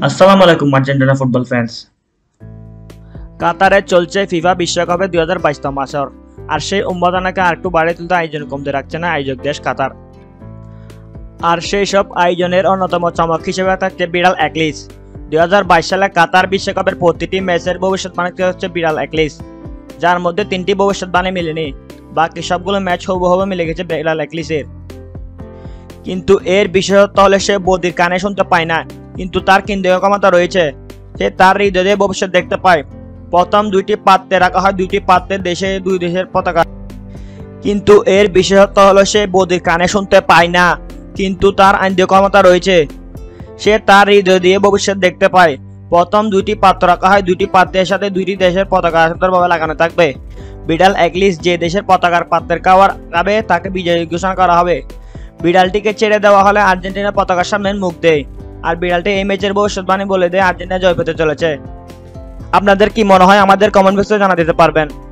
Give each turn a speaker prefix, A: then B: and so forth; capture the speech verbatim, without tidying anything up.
A: আসসালামু আলাইকুম Argentina football fans. কাতারে চলছে ফিফা বিশ্বকাপে দুই হাজার বাইশতম আসর, আর সেই উন্মাদনাকে আরেকটু বাড়িয়ে তুলতে আয়োজন কমতে রাখছে না আয়োজক দেশ কাতার। আর সেই সব আয়োজনের অন্যতম চমক হিসেবে থাকছে বিড়াল একলিস। দুই হাজার বাইশ সালে কাতার বিশ্বকাপের প্রতিটি ম্যাচের ভবিষ্যৎবাণী হচ্ছে বিড়াল একলিস, যার মধ্যে তিনটি ভবিষ্যৎবাণী মিলেনি, বাকি সবগুলো ম্যাচ হুবহু মিলে গেছে বিড়াল একলিসের। কিন্তু এর বিশেষত্ব হলে সে বদির কানে শুনতে পায় না, কিন্তু তার কেন্দ্রীয় ক্ষমতা রয়েছে। সে তার হৃদয়ে ভবিষ্যৎ দেখতে পায়। প্রথম দুইটি পাত্রে রাখা হয় দুইটি পাত্রের দেশে দুই দেশের পতাকা, কিন্তু এর বিশেষত্ব হলো সে বদির কানে শুনতে পায় না, কিন্তু তার আইনীয় ক্ষমতা রয়েছে। সে তার হৃদয় দিয়ে ভবিষ্যৎ দেখতে পায়। প্রথম দুইটি পাত্র রাখা হয় দুইটি পাত্রের সাথে দুইটি দেশের পতাকা সুন্দরভাবে লাগানো থাকবে। বিড়াল একলিস যে দেশের পতাকার পাত্রের খাওয়ার খাবে তাকে বিজয়ী ঘোষণা করা হবে। বিড়ালটিকে ছেড়ে দেওয়া হলে আর্জেন্টিনা পতাকার সামনে মুখ দেয়, আর বিড়ালটি এই ম্যাচের ভবিষ্যৎবাণী বলে দেয় আর্জেন্টিনা জয় পেতে চলেছে। আপনাদের কি মনে হয় আমাদের কমেন্ট বক্সে জানা দিতে পারবেন।